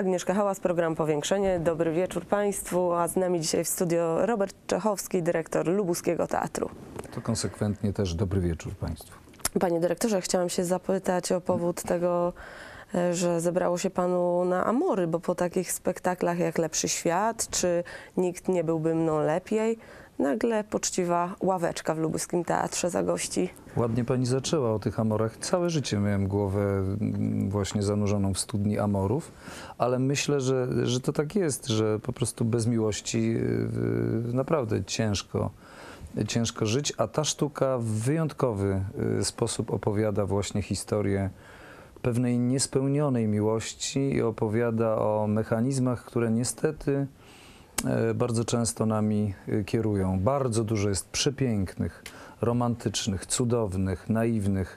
Agnieszka Hałas, program Powiększenie. Dobry wieczór Państwu, a z nami dzisiaj w studio Robert Czechowski, dyrektor Lubuskiego Teatru. To konsekwentnie też dobry wieczór Państwu. Panie dyrektorze, chciałam się zapytać o powód tego, że zebrało się Panu na Amory, bo po takich spektaklach jak Lepszy Świat, czy Nikt nie byłby mną lepiej, nagle poczciwa ławeczka w Lubuskim Teatrze zagości. Ładnie Pani zaczęła o tych Amorach. Całe życie miałem głowę właśnie zanurzoną w studni Amorów, ale myślę, że to tak jest, że po prostu bez miłości naprawdę ciężko żyć, a ta sztuka w wyjątkowy sposób opowiada właśnie historię pewnej niespełnionej miłości i opowiada o mechanizmach, które niestety bardzo często nami kierują. Bardzo dużo jest przepięknych, romantycznych, cudownych, naiwnych,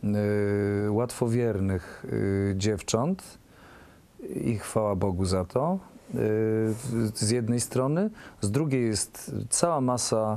łatwowiernych dziewcząt i chwała Bogu za to, z jednej strony. Z drugiej jest cała masa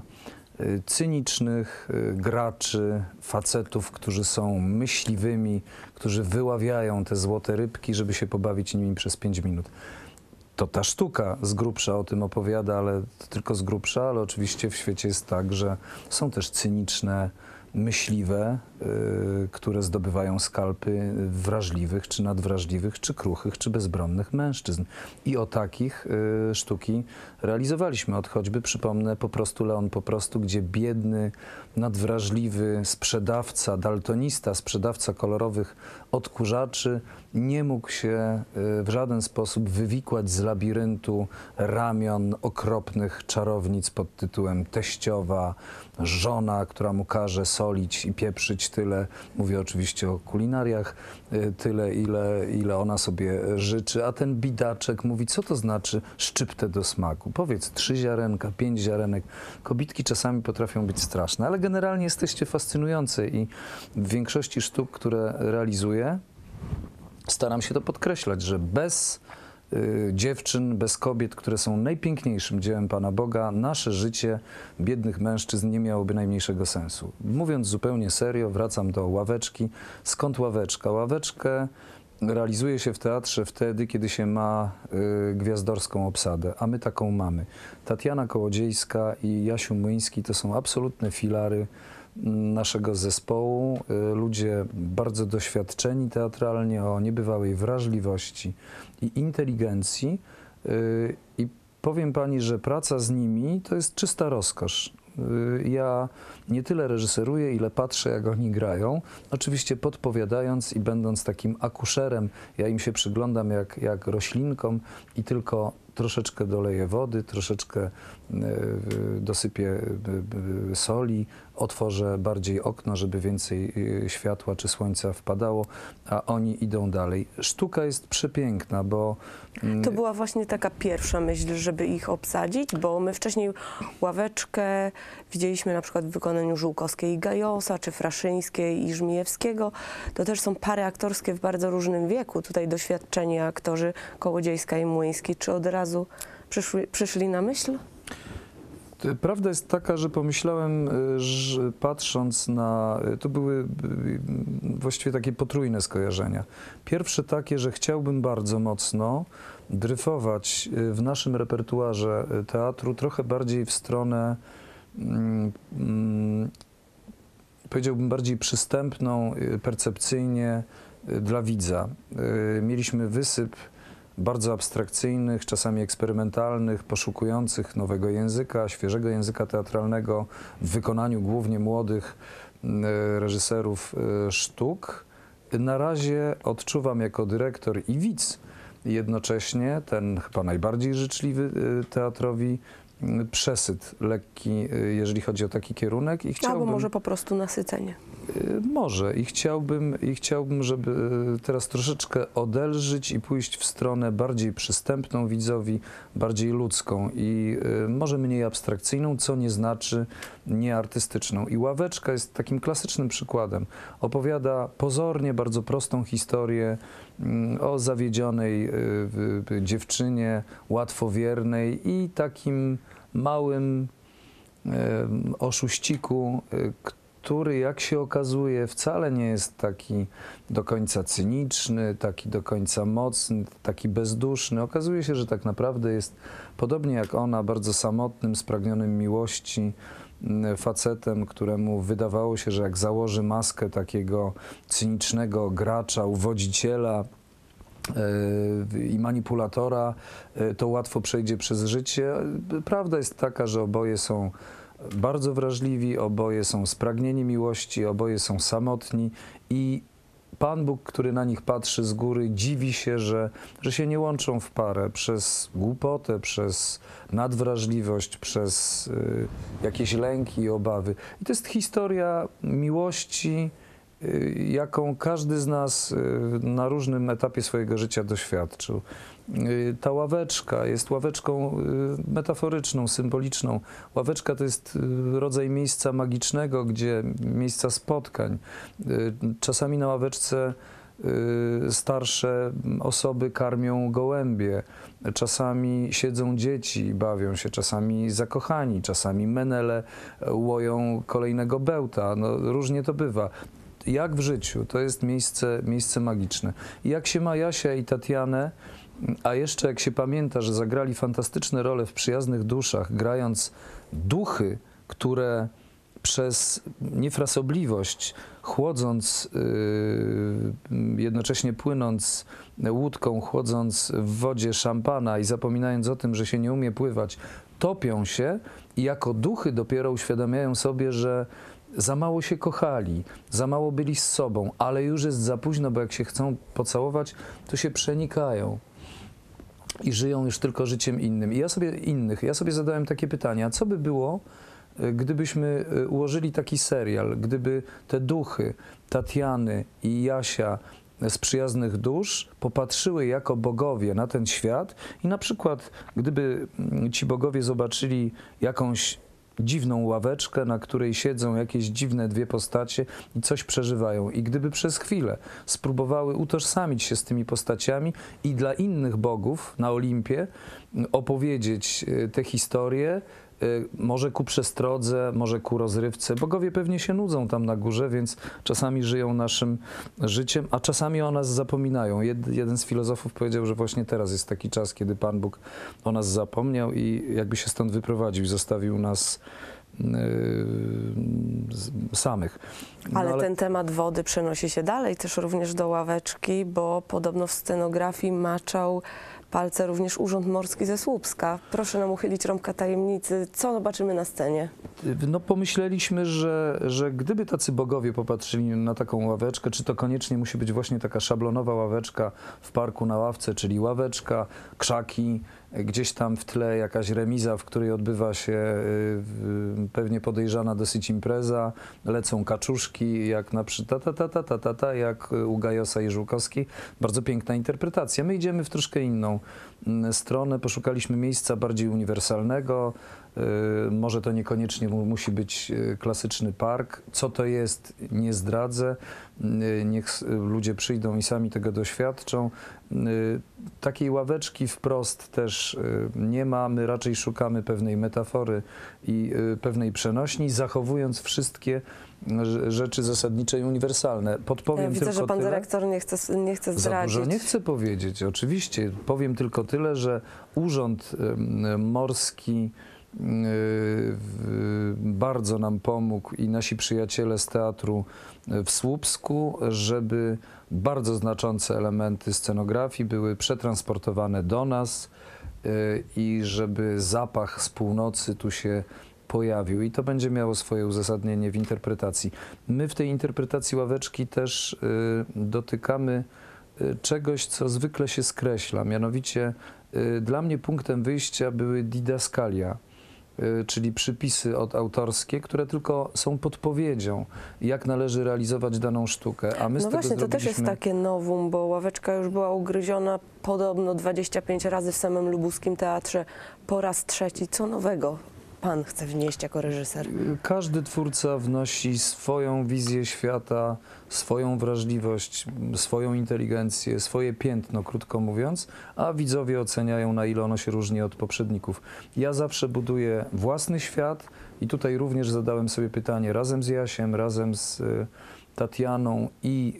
cynicznych graczy, facetów, którzy są myśliwymi, którzy wyławiają te złote rybki, żeby się pobawić nimi przez 5 minut. To ta sztuka z grubsza o tym opowiada, ale to tylko z grubsza, ale oczywiście w świecie jest tak, że są też cyniczne, myśliwe, które zdobywają skalpy wrażliwych, czy nadwrażliwych, czy kruchych, czy bezbronnych mężczyzn. I o takich sztuki realizowaliśmy. Od choćby, przypomnę, Po prostu Leon Po prostu, gdzie biedny, nadwrażliwy sprzedawca, daltonista, sprzedawca kolorowych odkurzaczy nie mógł się w żaden sposób wywikłać z labiryntu ramion okropnych czarownic pod tytułem teściowa, żona, która mu każe solić i pieprzyć tyle, mówię oczywiście o kulinariach, tyle, ile ona sobie życzy, a ten bidaczek mówi, co to znaczy szczyptę do smaku? Powiedz 3 ziarenka, 5 ziarenek. Kobitki czasami potrafią być straszne, ale generalnie jesteście fascynujące i w większości sztuk, które realizuję, staram się to podkreślać, że bez dziewczyn, bez kobiet, które są najpiękniejszym dziełem Pana Boga, nasze życie biednych mężczyzn nie miałoby najmniejszego sensu. Mówiąc zupełnie serio, wracam do ławeczki. Skąd ławeczka? Ławeczkę realizuje się w teatrze wtedy, kiedy się ma gwiazdorską obsadę, a my taką mamy. Tatiana Kołodziejska i Jasiu Młyński to są absolutne filary naszego zespołu. Ludzie bardzo doświadczeni teatralnie, o niebywałej wrażliwości i inteligencji. I powiem Pani, że praca z nimi to jest czysta rozkosz. Ja nie tyle reżyseruję, ile patrzę, jak oni grają, oczywiście podpowiadając i będąc takim akuszerem, ja im się przyglądam jak roślinkom i tylko troszeczkę doleję wody, troszeczkę dosypię soli, otworzę bardziej okno, żeby więcej światła czy słońca wpadało, a oni idą dalej. Sztuka jest przepiękna, bo... To była właśnie taka pierwsza myśl, żeby ich obsadzić, bo my wcześniej ławeczkę widzieliśmy na przykład w wykonaniu Żółkowskiej i Gajosa, czy Fraszyńskiej i Żmijewskiego. To też są pary aktorskie w bardzo różnym wieku. Tutaj doświadczeni aktorzy Kołodziejska i Młyński. Czy od razu przyszli na myśl? Prawda jest taka, że pomyślałem, że patrząc na... To były właściwie takie potrójne skojarzenia. Pierwsze takie, że chciałbym bardzo mocno dryfować w naszym repertuarze teatru trochę bardziej w stronę, powiedziałbym, bardziej przystępną percepcyjnie dla widza. Mieliśmy wysyp bardzo abstrakcyjnych, czasami eksperymentalnych, poszukujących nowego języka, świeżego języka teatralnego w wykonaniu głównie młodych reżyserów sztuk. Na razie odczuwam jako dyrektor i widz jednocześnie ten chyba najbardziej życzliwy teatrowi przesyt lekki, jeżeli chodzi o taki kierunek. I chciałbym, albo może po prostu nasycenie. Może i chciałbym, żeby teraz troszeczkę odelżyć i pójść w stronę bardziej przystępną widzowi, bardziej ludzką i może mniej abstrakcyjną, co nie znaczy nieartystyczną. I Ławeczka jest takim klasycznym przykładem. Opowiada pozornie bardzo prostą historię o zawiedzionej dziewczynie, łatwowiernej i takim małym oszuściku, który, jak się okazuje, wcale nie jest taki do końca cyniczny, taki do końca mocny, taki bezduszny. Okazuje się, że tak naprawdę jest, podobnie jak ona, bardzo samotnym, spragnionym miłości facetem, któremu wydawało się, że jak założy maskę takiego cynicznego gracza, uwodziciela i manipulatora, to łatwo przejdzie przez życie. Prawda jest taka, że oboje są bardzo wrażliwi, oboje są spragnieni miłości, oboje są samotni i Pan Bóg, który na nich patrzy z góry, dziwi się, że się nie łączą w parę przez głupotę, przez nadwrażliwość, przez jakieś lęki i obawy. I to jest historia miłości, jaką każdy z nas na różnym etapie swojego życia doświadczył. Ta ławeczka jest ławeczką metaforyczną, symboliczną. Ławeczka to jest rodzaj miejsca magicznego, miejsca spotkań. Czasami na ławeczce starsze osoby karmią gołębie, czasami siedzą dzieci i bawią się, czasami zakochani, czasami menele łoją kolejnego bełta. No, różnie to bywa. Jak w życiu, to jest miejsce magiczne. I jak się ma Jasia i Tatianę, a jeszcze jak się pamięta, że zagrali fantastyczne role w Przyjaznych duszach, grając duchy, które przez niefrasobliwość, chłodząc, jednocześnie płynąc łódką, chłodząc w wodzie szampana i zapominając o tym, że się nie umie pływać, topią się i jako duchy dopiero uświadamiają sobie, że za mało się kochali, za mało byli z sobą, ale już jest za późno, bo jak się chcą pocałować, to się przenikają i żyją już tylko życiem innym. Ja sobie zadałem takie pytania, co by było, gdybyśmy ułożyli taki serial, gdyby te duchy Tatiany i Jasia z Przyjaznych dusz popatrzyły jako bogowie na ten świat i na przykład gdyby ci bogowie zobaczyli jakąś dziwną ławeczkę, na której siedzą jakieś dziwne dwie postacie i coś przeżywają. I gdyby przez chwilę spróbowały utożsamić się z tymi postaciami i dla innych bogów na Olimpie opowiedzieć te historie, może ku przestrodze, może ku rozrywce. Bogowie pewnie się nudzą tam na górze, więc czasami żyją naszym życiem, a czasami o nas zapominają. Jeden z filozofów powiedział, że właśnie teraz jest taki czas, kiedy Pan Bóg o nas zapomniał i jakby się stąd wyprowadził i zostawił nas samych. Ale ten temat wody przenosi się dalej też również do ławeczki, bo podobno w scenografii maczał palce również Urząd Morski ze Słupska. Proszę nam uchylić rąbka tajemnicy. Co zobaczymy na scenie? No pomyśleliśmy, że gdyby tacy bogowie popatrzyli na taką ławeczkę, czy to koniecznie musi być właśnie taka szablonowa ławeczka w parku na ławce, czyli ławeczka, krzaki, gdzieś tam w tle jakaś remiza, w której odbywa się pewnie podejrzana dosyć impreza, lecą kaczuszki, jak na przykład jak u Gajosa i Żółkowskiej. Bardzo piękna interpretacja. My idziemy w troszkę inną stronę, poszukaliśmy miejsca bardziej uniwersalnego. Może to niekoniecznie musi być klasyczny park. Co to jest, nie zdradzę. Niech ludzie przyjdą i sami tego doświadczą. Takiej ławeczki wprost też nie ma. My raczej szukamy pewnej metafory i pewnej przenośni, zachowując wszystkie rzeczy zasadnicze i uniwersalne. Podpowiem Widzę, tylko że pan tyle. dyrektor nie chce zdradzić. Za dużo nie chcę powiedzieć. Oczywiście. Powiem tylko tyle, że Urząd Morski bardzo nam pomógł i nasi przyjaciele z teatru w Słupsku, żeby bardzo znaczące elementy scenografii były przetransportowane do nas i żeby zapach z północy tu się pojawił i to będzie miało swoje uzasadnienie w interpretacji. My w tej interpretacji ławeczki też dotykamy czegoś, co zwykle się skreśla, mianowicie dla mnie punktem wyjścia były didaskalia, czyli przypisy autorskie, które tylko są podpowiedzią, jak należy realizować daną sztukę. A my z No tego właśnie, to też jest zrobiliśmy... takie nowum, bo ławeczka już była ugryziona podobno 25 razy w samym lubuskim teatrze, po raz trzeci. Co nowego pan chce wnieść jako reżyser? Każdy twórca wnosi swoją wizję świata, swoją wrażliwość, swoją inteligencję, swoje piętno, krótko mówiąc, a widzowie oceniają, na ile ono się różni od poprzedników. Ja zawsze buduję własny świat i tutaj również zadałem sobie pytanie razem z Jasiem, razem z Tatianą i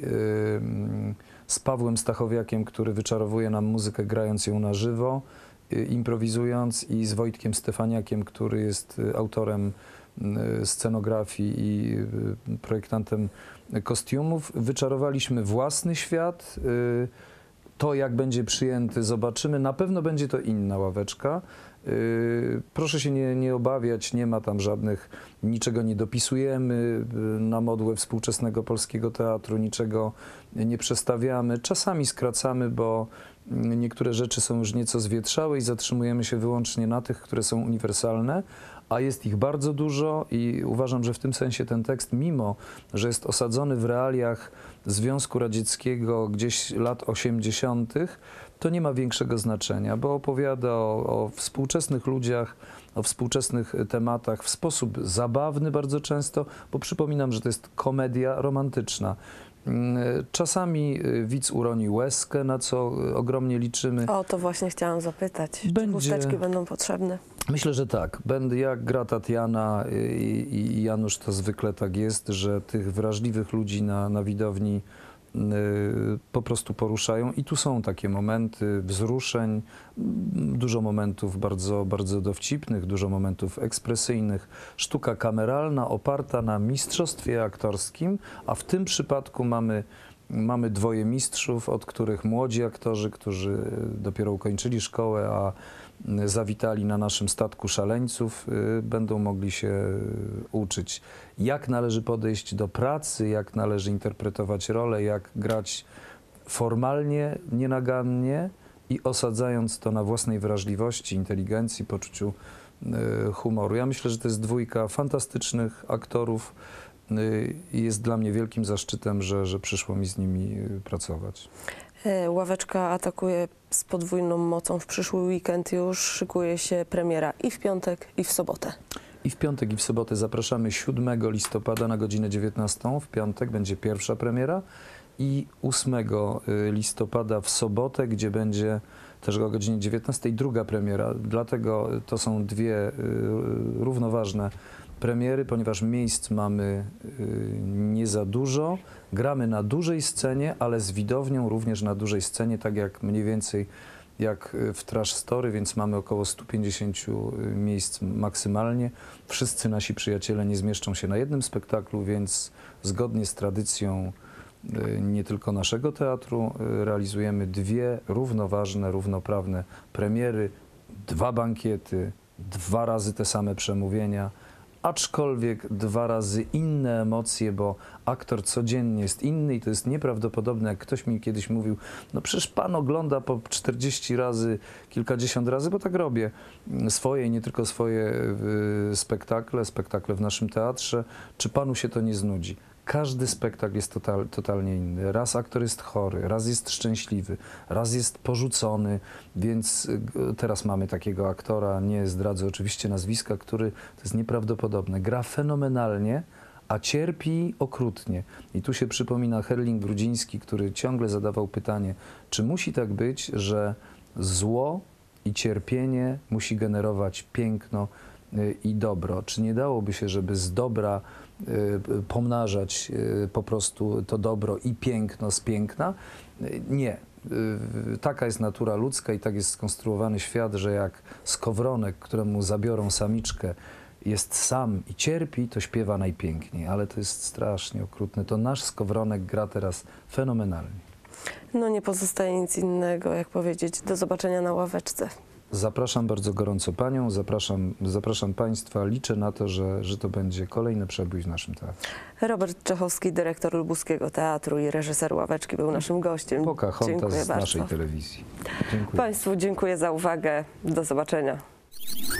z Pawłem Stachowiakiem, który wyczarowuje nam muzykę, grając ją na żywo, improwizując, i z Wojtkiem Stefaniakiem, który jest autorem scenografii i projektantem kostiumów. Wyczarowaliśmy własny świat. To, jak będzie przyjęty, zobaczymy. Na pewno będzie to inna ławeczka. Proszę się nie obawiać, nie ma tam niczego nie dopisujemy na modłę współczesnego polskiego teatru, niczego nie przestawiamy. Czasami skracamy, bo niektóre rzeczy są już nieco zwietrzałe i zatrzymujemy się wyłącznie na tych, które są uniwersalne, a jest ich bardzo dużo i uważam, że w tym sensie ten tekst, mimo że jest osadzony w realiach Związku Radzieckiego gdzieś lat 80., to nie ma większego znaczenia, bo opowiada o współczesnych ludziach, o współczesnych tematach w sposób zabawny bardzo często, bo przypominam, że to jest komedia romantyczna. Czasami widz uroni łezkę, na co ogromnie liczymy. O, to właśnie chciałam zapytać. Czy chusteczki będą potrzebne? Myślę, że tak. Jak gra Tatiana i Janusz, to zwykle tak jest, że tych wrażliwych ludzi na widowni po prostu poruszają i tu są takie momenty wzruszeń, dużo momentów bardzo, bardzo dowcipnych, dużo momentów ekspresyjnych. Sztuka kameralna oparta na mistrzostwie aktorskim, a w tym przypadku mamy dwoje mistrzów, od których młodzi aktorzy, którzy dopiero ukończyli szkołę, a zawitali na naszym statku szaleńców, będą mogli się uczyć, jak należy podejść do pracy, jak należy interpretować rolę, jak grać formalnie, nienagannie i osadzając to na własnej wrażliwości, inteligencji, poczuciu humoru. Ja myślę, że to jest dwójka fantastycznych aktorów i jest dla mnie wielkim zaszczytem, że przyszło mi z nimi pracować. Ławeczka atakuje z podwójną mocą. W przyszły weekend już szykuje się premiera i w piątek, i w sobotę. I w piątek, i w sobotę zapraszamy 7 listopada na godzinę 19. W piątek będzie pierwsza premiera i 8 listopada w sobotę, gdzie będzie też o godzinie 19 druga premiera. Dlatego to są dwie równoważne premiery, ponieważ miejsc mamy nie za dużo. Gramy na dużej scenie, ale z widownią również na dużej scenie, tak jak mniej więcej jak w Trash Story, więc mamy około 150 miejsc maksymalnie. Wszyscy nasi przyjaciele nie zmieszczą się na jednym spektaklu, więc zgodnie z tradycją nie tylko naszego teatru realizujemy dwie równoważne, równoprawne premiery, 2 bankiety, 2 razy te same przemówienia, aczkolwiek 2 razy inne emocje, bo aktor codziennie jest inny i to jest nieprawdopodobne. Jak ktoś mi kiedyś mówił, no przecież pan ogląda po 40 razy, kilkadziesiąt razy, bo tak robię, swoje i nie tylko swoje spektakle w naszym teatrze, czy panu się to nie znudzi? Każdy spektakl jest totalnie inny. Raz aktor jest chory, raz jest szczęśliwy, raz jest porzucony, więc teraz mamy takiego aktora, nie zdradzę oczywiście nazwiska, który, to jest nieprawdopodobne, gra fenomenalnie, a cierpi okrutnie. I tu się przypomina Herling-Grudziński, który ciągle zadawał pytanie, czy musi tak być, że zło i cierpienie musi generować piękno i dobro? Czy nie dałoby się, żeby z dobra pomnażać po prostu to dobro i piękno z piękna? Nie. Taka jest natura ludzka i tak jest skonstruowany świat, że jak skowronek, któremu zabiorą samiczkę, jest sam i cierpi, to śpiewa najpiękniej, ale to jest strasznie okrutne. To nasz skowronek gra teraz fenomenalnie. No nie pozostaje nic innego, jak powiedzieć, do zobaczenia na ławeczce. Zapraszam bardzo gorąco panią, zapraszam państwa. Liczę na to, że to będzie kolejny przebój w naszym teatrze. Robert Czechowski, dyrektor Lubuskiego Teatru i reżyser Ławeczki, był naszym gościem. Pocahontas z naszej telewizji. Dziękuję. Państwu dziękuję za uwagę. Do zobaczenia.